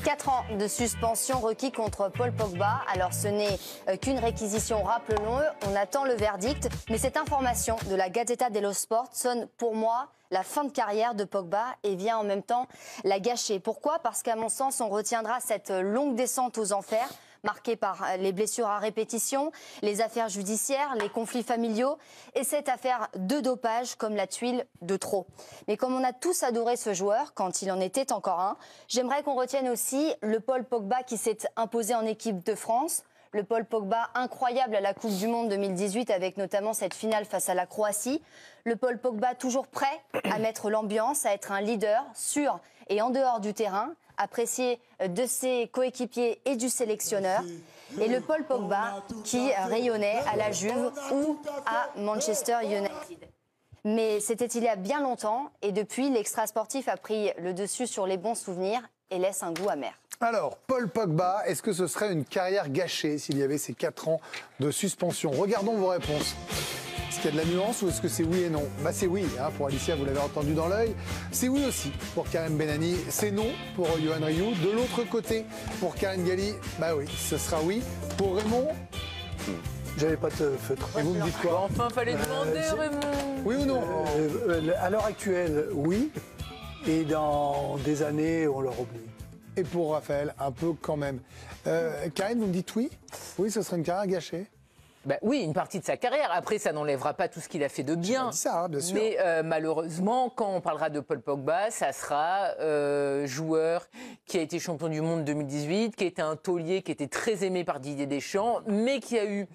4 ans de suspension requis contre Paul Pogba. Alors ce n'est qu'une réquisition, rappelons-le, on attend le verdict. Mais cette information de la Gazzetta dello Sport sonne pour moi la fin de carrière de Pogba et vient en même temps la gâcher. Pourquoi ? Parce qu'à mon sens, on retiendra cette longue descente aux enfers, marquée par les blessures à répétition, les affaires judiciaires, les conflits familiaux et cette affaire de dopage comme la tuile de trop. Mais comme on a tous adoré ce joueur quand il en était encore un, j'aimerais qu'on retienne aussi le Paul Pogba qui s'est imposé en équipe de France. Le Paul Pogba incroyable à la Coupe du Monde 2018 avec notamment cette finale face à la Croatie. Le Paul Pogba toujours prêt à mettre l'ambiance, à être un leader sur et en dehors du terrain, apprécié de ses coéquipiers et du sélectionneur. Et le Paul Pogba qui rayonnait à la Juve ou à Manchester United. Mais c'était il y a bien longtemps et depuis, l'extra-sportif a pris le dessus sur les bons souvenirs et laisse un goût amer. Alors, Paul Pogba, est-ce que ce serait une carrière gâchée s'il y avait ces 4 ans de suspension? Regardons vos réponses. Est-ce qu'il y a de la nuance ou est-ce que c'est oui et non? Bah c'est oui, hein, pour Alicia, vous l'avez entendu dans l'œil. C'est oui aussi pour Karim Benani, c'est non pour Yohan Rioux. De l'autre côté, pour Karine Galli, bah oui, ce sera oui. Pour Raymond, j'avais pas de feutre. et vous me dites quoi? Enfin, fallait demander, Raymond. Oui ou non? À l'heure actuelle, oui. Et dans des années, on leur oublie. Et pour Raphaël, un peu quand même. Karine, vous me dites oui? Oui, ce serait une carrière gâchée? Ben oui, une partie de sa carrière. Après, ça n'enlèvera pas tout ce qu'il a fait de bien. C'est ça, bien sûr. Mais malheureusement, quand on parlera de Paul Pogba, ça sera joueur qui a été champion du monde 2018, qui était un taulier, qui était très aimé par Didier Deschamps, mais qui a eu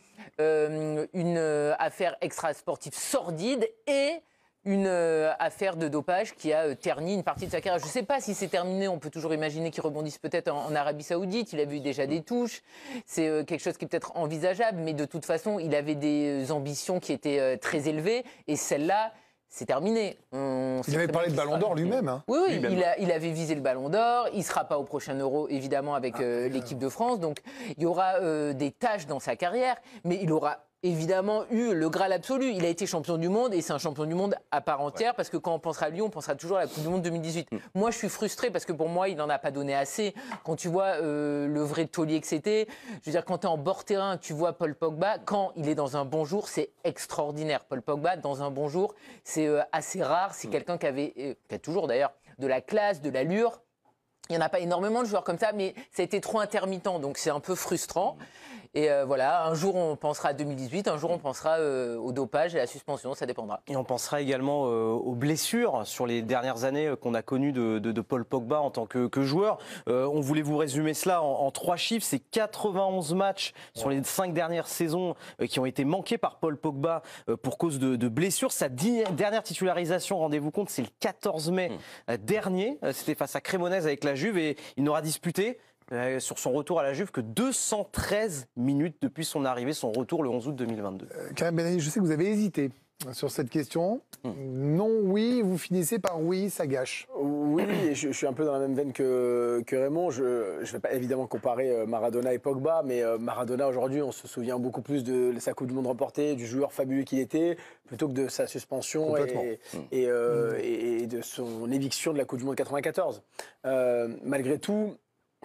une affaire extra-sportive sordide et une affaire de dopage qui a terni une partie de sa carrière. Je ne sais pas si c'est terminé, on peut toujours imaginer qu'il rebondisse peut-être en Arabie Saoudite, il avait eu déjà des touches, c'est quelque chose qui est peut-être envisageable, mais de toute façon, il avait des ambitions qui étaient très élevées, et celle-là, c'est terminé. Il avait parlé de Ballon d'Or lui-même. Hein. Oui, il avait visé le Ballon d'Or, il ne sera pas au prochain Euro, évidemment, avec l'équipe de France, donc il y aura des tâches dans sa carrière, mais il aura évidemment eu le Graal absolu. Il a été champion du monde et c'est un champion du monde à part entière parce que quand on pensera à lui, on pensera toujours à la Coupe du Monde 2018. Moi, je suis frustré parce que pour moi, il n'en a pas donné assez. Quand tu vois le vrai taulier que c'était, je veux dire, quand tu es en bord terrain, tu vois Paul Pogba, quand il est dans un bon jour, c'est extraordinaire. Paul Pogba, dans un bon jour, c'est assez rare. C'est quelqu'un qui a toujours d'ailleurs de la classe, de l'allure. Il n'y en a pas énormément de joueurs comme ça, mais ça a été trop intermittent, donc c'est un peu frustrant. Et voilà, un jour on pensera à 2018, un jour on pensera au dopage et à la suspension, ça dépendra. Et on pensera également aux blessures sur les dernières années qu'on a connues de Paul Pogba en tant que joueur. On voulait vous résumer cela en 3 chiffres, c'est 91 matchs sur les 5 dernières saisons qui ont été manqués par Paul Pogba pour cause de blessures. Sa dernière titularisation, rendez-vous compte, c'est le 14 mai dernier, c'était face à Cremonese avec la Juve et il n'aura disputé sur son retour à la Juve que 213 minutes depuis son arrivée, son retour le 11 août 2022. Karim Benani, je sais que vous avez hésité sur cette question. Non, oui, vous finissez par oui, ça gâche. Oui, et je suis un peu dans la même veine que Raymond. Je ne vais pas évidemment comparer Maradona et Pogba, mais Maradona aujourd'hui, on se souvient beaucoup plus de sa Coupe du Monde remportée, du joueur fabuleux qu'il était, plutôt que de sa suspension et de son éviction de la Coupe du Monde 94. Malgré tout,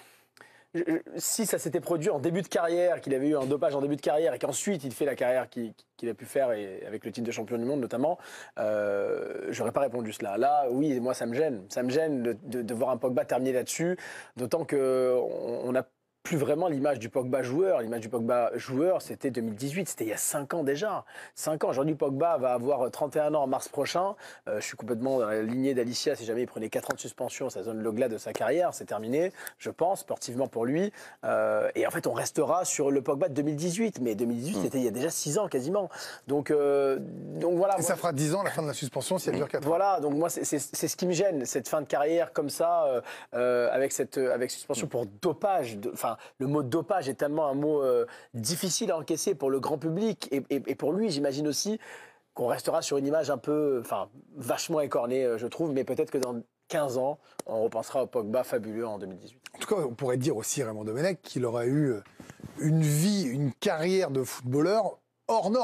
si ça s'était produit en début de carrière, qu'il avait eu un dopage en début de carrière et qu'ensuite il fait la carrière qu'il a pu faire et avec le titre de champion du monde notamment, j'aurais pas répondu cela. Là, oui, moi ça me gêne. Ça me gêne de voir un Pogba terminer là-dessus, d'autant qu'on a plus vraiment l'image du Pogba joueur. L'image du Pogba joueur, c'était 2018, c'était il y a 5 ans déjà. 5 ans. Aujourd'hui, Pogba va avoir 31 ans en mars prochain. Je suis complètement dans la lignée d'Alicia. Si jamais il prenait 4 ans de suspension, ça donne le glas de sa carrière. C'est terminé, je pense, sportivement pour lui. Et en fait, on restera sur le Pogba de 2018. Mais 2018, c'était il y a déjà 6 ans quasiment. Donc voilà. Et ça fera 10 ans la fin de la suspension si elle dure 4 ans. Voilà, donc moi, c'est ce qui me gêne, cette fin de carrière comme ça, avec suspension pour dopage. Le mot dopage est tellement un mot difficile à encaisser pour le grand public et pour lui, j'imagine aussi qu'on restera sur une image un peu, vachement écornée, je trouve, mais peut-être que dans 15 ans, on repensera au Pogba fabuleux en 2018. En tout cas, on pourrait dire aussi, Raymond Domenech, qu'il aurait eu une vie, une carrière de footballeur hors norme,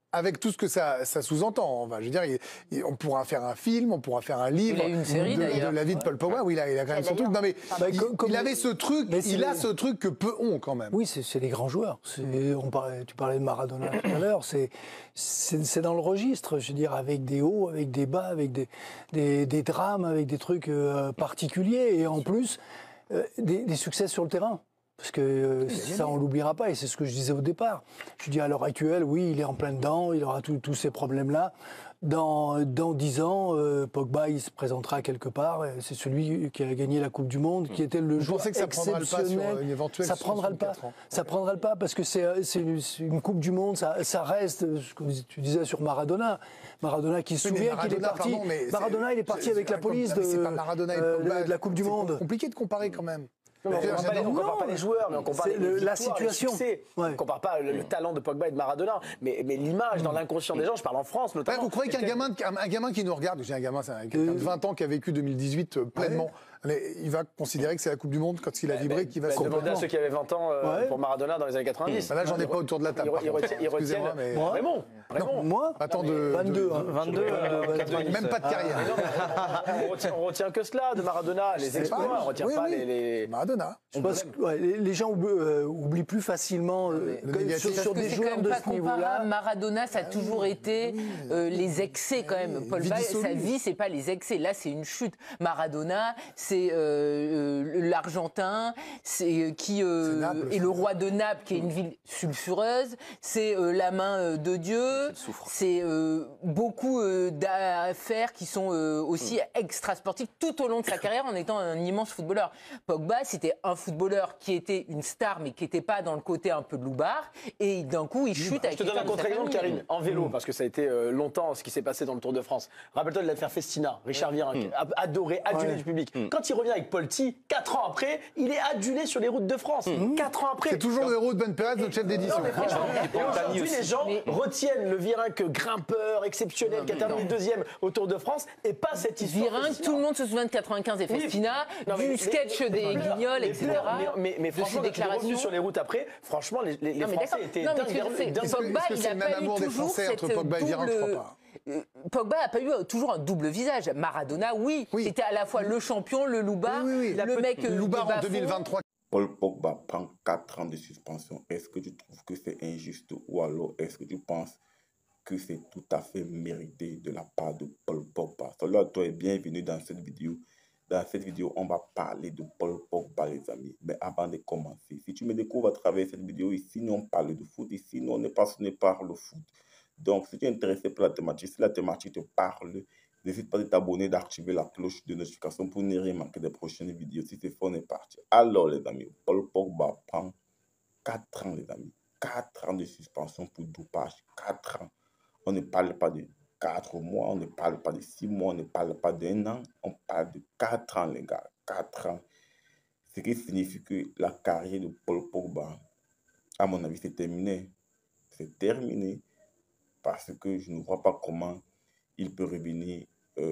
avec tout ce que ça sous-entend. Enfin, je veux dire, on pourra faire un film, on pourra faire un livre Il a eu une série, de d'ailleurs. la vie de Paul Pogba. Oui, il a quand même son truc. Non, mais il avait ce truc, il a ce truc que peu ont quand même. Oui, c'est les grands joueurs. Tu parlais de Maradona tout à l'heure. C'est dans le registre, je veux dire, avec des hauts, avec des bas, avec des drames, avec des trucs particuliers. Et en plus, des succès sur le terrain. Parce que ça, on ne l'oubliera pas, et c'est ce que je disais au départ. Je dis à l'heure actuelle, oui, il est en plein dedans, il aura tous ces problèmes-là. Dans 10 ans, Pogba, il se présentera quelque part. C'est celui qui a gagné la Coupe du Monde, qui était le joueur pensez que ça prendra le pas sur une éventuelle Ça prendra le pas. Ça prendra le pas parce que c'est une Coupe du Monde. Ça reste, ce que tu disais sur Maradona. Maradona qui se souvient qu'il est parti. Maradona, il est parti avec la police de la Coupe du Monde. C'est compliqué de comparer quand même. Non, on ne compare pas les joueurs, mais on compare la situation. On ne compare pas le talent de Pogba et de Maradona, mais l'image dans l'inconscient des gens, je parle en France notamment. Vous croyez qu'un gamin qui nous regarde, j'ai un gamin, c'est quelqu'un de 20 ans qui a vécu 2018 pleinement, il va considérer que c'est la Coupe du Monde quand il a vibré, qu'il va se demander à ceux qui avaient 20 ans pour Maradona dans les années 90. Là, j'en ai pas autour de la table. Ils retiennent. Vraiment. Moi, 22. 22. Même pas de carrière. On retient que cela de Maradona, les exploits, on retient pas les. Maradona. Je pense que les gens oublient plus facilement sur des joueurs de ce niveau-là. Maradona, ça a toujours été les excès quand même. Paul Pogba, sa vie, c'est pas les excès. Là, c'est une chute. Maradona, c'est l'Argentin, c'est qui est le roi de Naples, qui est une ville sulfureuse. C'est la main de Dieu. C'est beaucoup d'affaires qui sont aussi extrasportives tout au long de sa carrière en étant un immense footballeur. Pogba, c'était un footballeur qui était une star, mais qui n'était pas dans le côté un peu loupard. Et d'un coup, il chute avec. Je te donne un contre-exemple, Karine, en vélo, parce que ça a été longtemps ce qui s'est passé dans le Tour de France. Rappelle-toi de l'affaire Festina, Richard Virenque, adoré, adulé du public. Quand il revient avec Polti, 4 ans après, il est adulé sur les routes de France. 4 ans après. C'est toujours le héros de Ben Perez, notre chef d'édition. Et aujourd'hui, les gens retiennent le Virenque grimpeur exceptionnel qui a terminé deuxième au Tour de France et pas cette histoire. Virenque, tout le monde se souvient de 95 et Festina, du sketch des Guignols, etc. Mais franchement, il est revenu sur les routes après. Franchement, les Français étaient dingues. Pogba, il n'a pas eu toujours cette Pogba n'a pas eu toujours un double visage. Maradona, oui. C'était à la fois le champion, le loupard, le mec loupard en 2023. Paul Pogba prend 4 ans de suspension. Est-ce que tu trouves que c'est injuste ou alors est-ce que tu penses que c'est tout à fait mérité de la part de Paul Pogba? Salut à toi et bienvenue dans cette vidéo. Dans cette vidéo, on va parler de Paul Pogba, les amis. Mais avant de commencer, si tu me découvres à travers cette vidéo, ici, nous on parle de foot. Ici, nous on est passionné par le foot. Donc, si tu es intéressé par la thématique, si la thématique te parle, n'hésite pas de t'abonner, d'activer la cloche de notification pour ne rien manquer des prochaines vidéos. Si c'est fait, on est parti. Alors, les amis, Paul Pogba prend 4 ans, les amis. 4 ans de suspension pour dopage. 4 ans. On ne parle pas de 4 mois, on ne parle pas de 6 mois, on ne parle pas d'1 an. On parle de 4 ans, les gars. 4 ans. Ce qui signifie que la carrière de Paul Pogba, à mon avis, c'est terminé. C'est terminé. Parce que je ne vois pas comment il peut revenir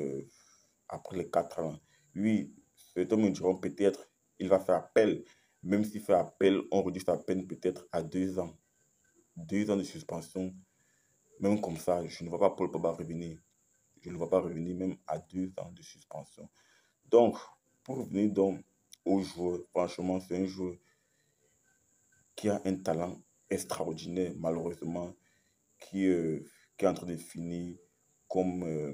après les 4 ans. Oui, certains me diront peut-être il va faire appel. Même s'il fait appel, on réduit sa peine peut-être à 2 ans. 2 ans de suspension. Même comme ça, je ne vois pas Paul Pogba revenir. Je ne vois pas revenir même à 2 ans de suspension. Donc, pour revenir donc au joueur, franchement, c'est un joueur qui a un talent extraordinaire, malheureusement, qui est en train de finir comme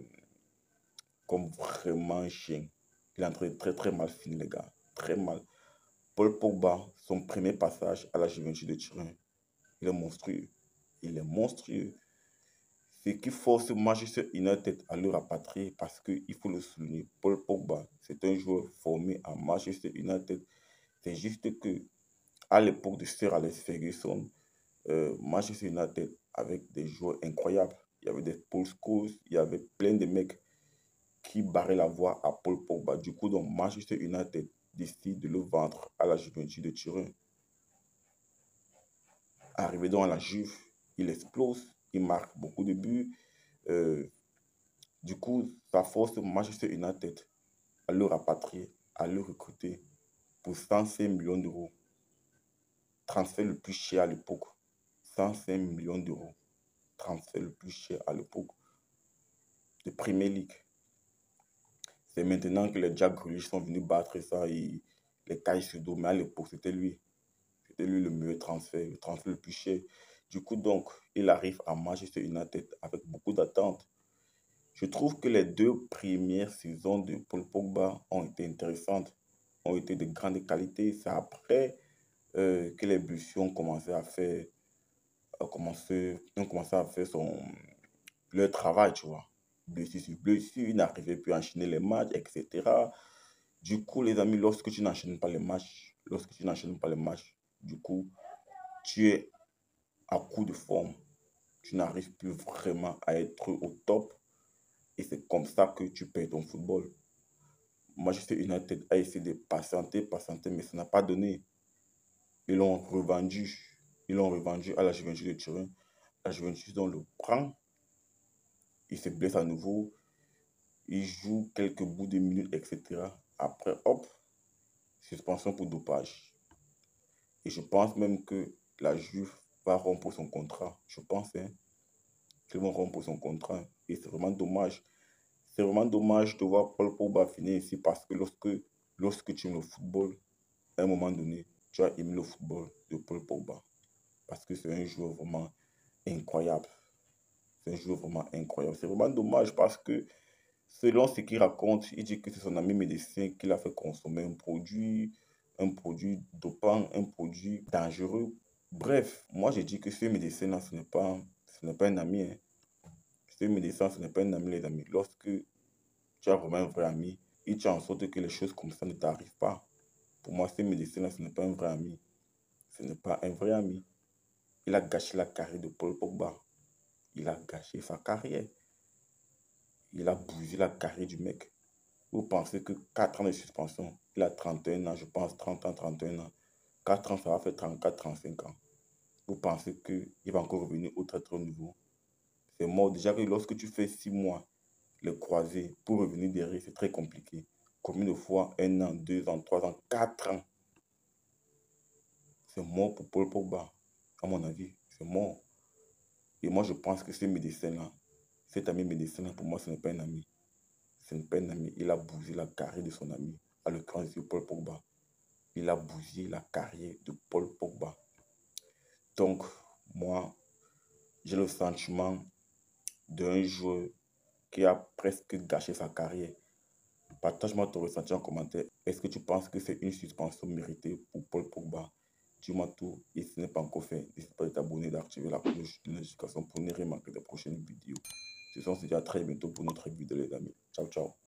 vraiment chien. Il est en train de très mal finir, les gars. Très mal. Paul Pogba, son premier passage à la Juventus de Turin, il est monstrueux. Il est monstrueux. Ce qui force Manchester United à le rapatrier, parce qu'il faut le souligner, Paul Pogba, c'est un joueur formé à Manchester United. C'est juste que à l'époque de Sir Alex Ferguson, Manchester United avec des joueurs incroyables. Il y avait des Paul Scholes, il y avait plein de mecs qui barraient la voie à Paul Pogba. Du coup, donc, Manchester United décide de le vendre à la Juventus de Turin. Arrivé donc à la Juve, il explose, il marque beaucoup de buts. Du coup, ça force Manchester United à le rapatrier, à le recruter pour 105 millions d'euros. Transfert le plus cher à l'époque. 105 millions d'euros. transfert le plus cher à l'époque de Premier League. C'est maintenant que les Jack Grealish sont venus battre ça et les cailles sur dos. Mais à l'époque, c'était lui. C'était lui le meilleur transfert, le transfert le plus cher. Du coup, donc, il arrive à Manchester United avec beaucoup d'attentes. Je trouve que les 2 premières saisons de Paul Pogba ont été intéressantes, ont été de grande qualité. C'est après que les blessures ont commencé à faire, leur travail, tu vois. Blessure sur blessure, il n'arrivait plus à enchaîner les matchs, etc. Du coup, les amis, lorsque tu n'enchaînes pas les matchs, du coup, tu es à court de forme. Tu n'arrives plus vraiment à être au top. Et c'est comme ça que tu perds ton football. Manchester United a essayé de patienter, mais ça n'a pas donné. Ils l'ont revendu à la Juventus de Turin. La Juventus, on le prend. Il se blesse à nouveau. Il joue quelques bouts de minutes, etc. Après, hop, suspension pour dopage. Et je pense même que la Juve va rompre son contrat. Je pense qu'ils vont rompre son contrat. Et c'est vraiment dommage. C'est vraiment dommage de voir Paul Pogba finir ici parce que lorsque tu aimes le football, à un moment donné, tu as aimé le football de Paul Pogba. Parce que c'est un joueur vraiment incroyable. C'est vraiment dommage parce que selon ce qu'il raconte, il dit que c'est son ami médecin qui l'a fait consommer un produit dopant, un produit dangereux. Bref, moi j'ai dit que ce médecin-là, ce n'est pas un ami. Hein. Ce médecin, ce n'est pas un ami, les amis. Lorsque tu as vraiment un vrai ami, il tient en sorte que les choses comme ça ne t'arrivent pas. Pour moi, ce médecin-là, ce n'est pas un vrai ami. Ce n'est pas un vrai ami. Il a gâché la carrière de Paul Pogba. Il a gâché sa carrière. Il a bousillé la carrière du mec. Vous pensez que 4 ans de suspension, il a 31 ans, je pense 30 ans, 31 ans. 4 ans, ça va faire 34, 35 ans. Vous pensez qu'il va encore revenir au très très haut niveau. C'est mort. Déjà que lorsque tu fais 6 mois, les croisés, pour revenir derrière, c'est très compliqué. Combien de fois 1 an, 2 ans, 3 ans, 4 ans. C'est mort pour Paul Pogba. À mon avis, c'est mort. Et moi, je pense que ce médecin-là, cet ami médecin-là, pour moi, ce n'est pas un ami. Ce n'est pas un ami. Il a bousillé la carrière de son ami, à l'occurrence de Paul Pogba. Il a bousillé la carrière de Paul Pogba. Donc, moi, j'ai le sentiment d'un joueur qui a presque gâché sa carrière. Partage-moi ton ressenti en commentaire. Est-ce que tu penses que c'est une suspension méritée pour Paul Pogba? Dis-moi tout. Et si ce n'est pas encore fait, n'hésite pas à t'abonner et d'activer la cloche de notification pour ne rien manquer des prochaines vidéos. Je se dit à très bientôt pour notre vidéo, les amis. Ciao, ciao.